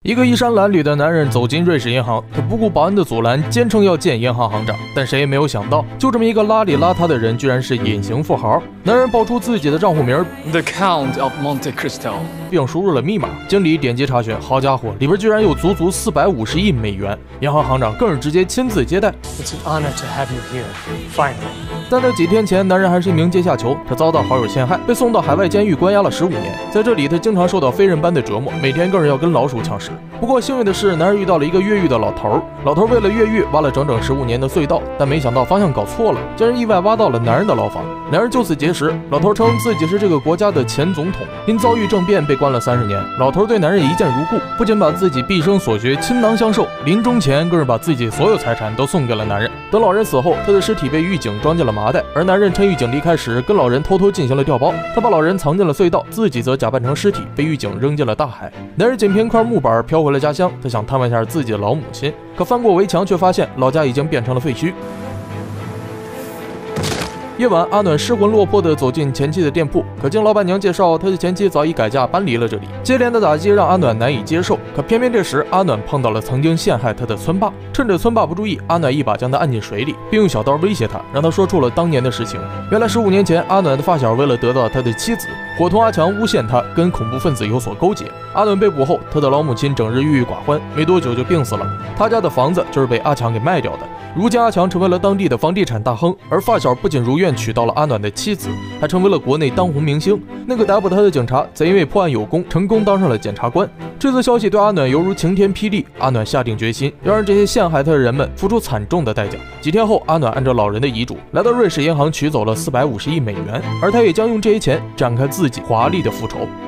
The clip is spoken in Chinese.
一个衣衫褴褛的男人走进瑞士银行，他不顾保安的阻拦，坚称要见银行行长。但谁也没有想到，就这么一个邋里邋遢的人，居然是隐形富豪。男人报出自己的账户名 The Count of Monte Cristo， 并输入了密码。经理点击查询，好家伙，里边居然有足足450亿美元。银行行长更是直接亲自接待。 It's an honor to have you here. Finally. 但在几天前，男人还是一名阶下囚，他遭到好友陷害，被送到海外监狱关押了15年。在这里，他经常受到非人般的折磨，每天更是要跟老鼠抢食。不过幸运的是，男人遇到了一个越狱的老头。老头为了越狱，挖了整整15年的隧道，但没想到方向搞错了，竟然意外挖到了男人的牢房。两人就此结识。老头称自己是这个国家的前总统，因遭遇政变被关了30年。老头对男人一见如故，不仅把自己毕生所学倾囊相授，临终前更是把自己所有财产都送给了男人。等老人死后，他的尸体被狱警装进了麻袋，而男人趁狱警离开时，跟老人偷偷进行了调包。他把老人藏进了隧道，自己则假扮成尸体，被狱警扔进了大海。男人仅凭一块木板飘回了家乡，他想探望一下自己的老母亲，可翻过围墙却发现老家已经变成了废墟。夜晚，阿暖失魂落魄地走进前妻的店铺，可经老板娘介绍，他的前妻早已改嫁搬离了这里。接连的打击让阿暖难以接受，可偏偏这时阿暖碰到了曾经陷害他的村霸。趁着村霸不注意，阿暖一把将他按进水里，并用小刀威胁他，让他说出了当年的实情。原来15年前，阿暖的发小为了得到他的妻子，伙同阿强诬陷他跟恐怖分子有所勾结。阿暖被捕后，他的老母亲整日郁郁寡欢，没多久就病死了。他家的房子就是被阿强给卖掉的。如今阿强成为了当地的房地产大亨，而发小不仅如愿娶到了阿暖的妻子，还成为了国内当红明星。那个逮捕他的警察则因为破案有功，成功当上了检察官。这则消息对阿暖犹如晴天霹雳，阿暖下定决心要让这些陷害他的人们付出惨重的代价。几天后，阿暖按照老人的遗嘱，来到瑞士银行取走了450亿美元，而他也将用这些钱展开自己华丽的复仇。